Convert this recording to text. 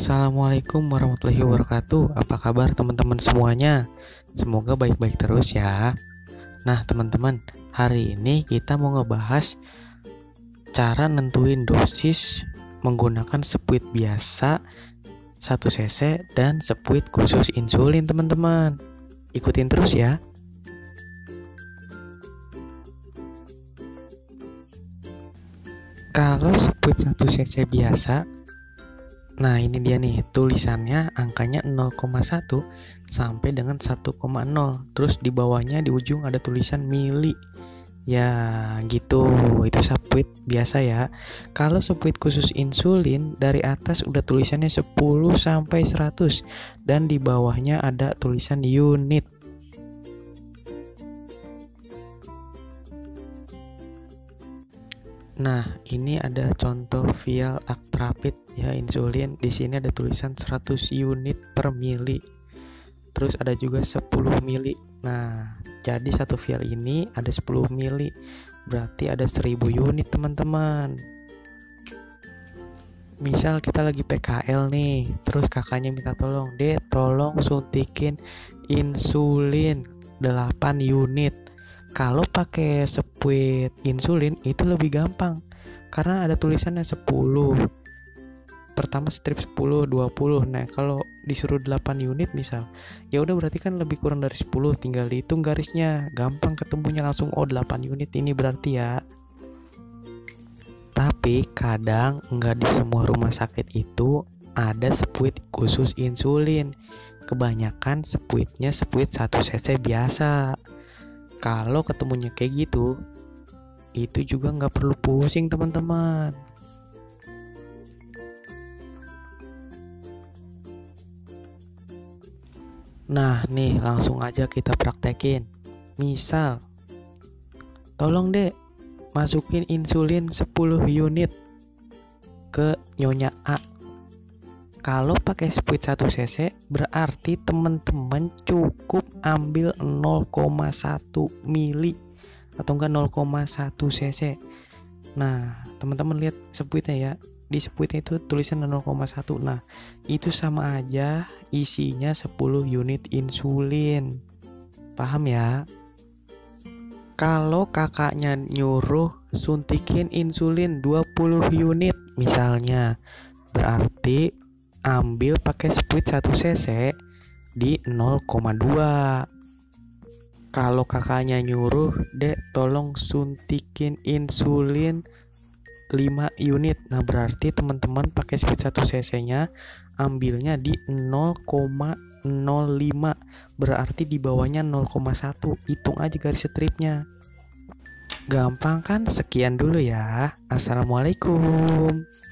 Assalamualaikum warahmatullahi wabarakatuh. Apa kabar teman-teman semuanya? Semoga baik-baik terus ya. Nah teman-teman, hari ini kita mau ngebahas cara nentuin dosis menggunakan sepuit biasa 1 cc dan sepuit khusus insulin teman-teman. Ikutin terus ya. Kalau sepuit 1 cc biasa, nah ini dia nih, tulisannya angkanya 0,1 sampai dengan 1,0. Terus di bawahnya di ujung ada tulisan mili. Ya gitu, itu sepuit biasa ya. Kalau sepuit khusus insulin, dari atas udah tulisannya 10 sampai 100 dan di bawahnya ada tulisan unit. Nah, ini ada contoh vial Actrapid ya, insulin. Di sini ada tulisan 100 unit per mili. Terus ada juga 10 mili. Nah, jadi satu vial ini ada 10 mili. Berarti ada 1000 unit, teman-teman. Misal kita lagi PKL nih, terus kakaknya minta tolong, "Dek, tolong suntikin insulin 8 unit." Kalau pakai sepuit insulin itu lebih gampang karena ada tulisannya 10. Pertama strip 10, 20. Nah, kalau disuruh 8 unit misal, ya udah berarti kan lebih kurang dari 10, tinggal dihitung garisnya. Gampang ketemunya langsung, oh 8 unit ini berarti ya. Tapi kadang nggak di semua rumah sakit itu ada sepuit khusus insulin. Kebanyakan sepuitnya sepuit 1 cc biasa. Kalau ketemunya kayak gitu, itu juga nggak perlu pusing teman-teman. Nah nih, langsung aja kita praktekin. Misal, tolong dek masukin insulin 10 unit ke Nyonya A. Kalau pakai sepuit 1 cc berarti teman-teman cukup ambil 0,1 mili atau enggak 0,1 cc. Nah, teman-teman lihat sepuitnya ya. Di sepuitnya itu tulisan 0,1. Nah, itu sama aja isinya 10 unit insulin. Paham ya? Kalau kakaknya nyuruh suntikin insulin 20 unit misalnya, berarti ambil pakai sepuit 1 cc di 0,2. Kalau kakaknya nyuruh, "Dek, tolong suntikin insulin 5 unit." Nah, berarti teman-teman pakai sepuit 1 cc-nya ambilnya di 0,05. Berarti di bawahnya 0,1. Hitung aja garis stripnya. Gampang kan? Sekian dulu ya. Assalamualaikum.